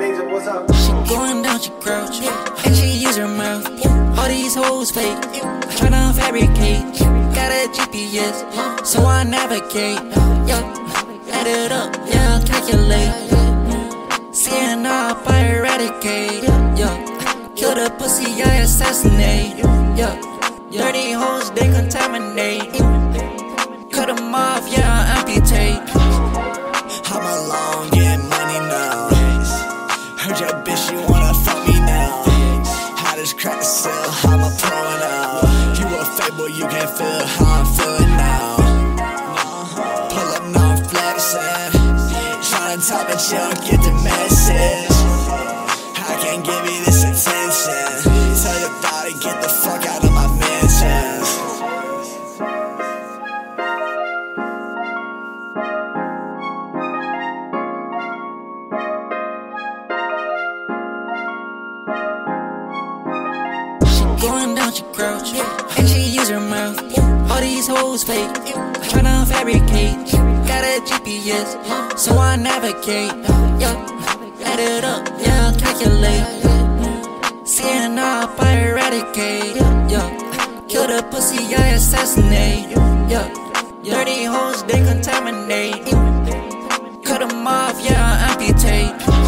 Ninja, what's up? She going down, she crouch, and she use her mouth. All these hoes fake, tryna fabricate. Got a GPS, so I navigate. Add it up, calculate. Seeing up, I eradicate. Kill the pussy, I assassinate. Dirty hoes, they contaminate. Cut them off, I amputate. I'm alone, getting money now. Heard your bitch, you wanna fuck me now. I just cracked the seal, I'm a pro now. You a fable, you can't feel how I'm feeling now. Pull up, now I'm flexing. Tryna talk, but you don't get the message. I can't give you this attention. Tell your body, get the fuck out of my mansions. Going down, she crouch, and she use her mouth. All these hoes fake, tryna fabricate. Got a GPS, so I navigate. Add it up, calculate. Seeing up, I eradicate. Kill the pussy, I assassinate. Dirty hoes, they contaminate. Cut them off, I amputate.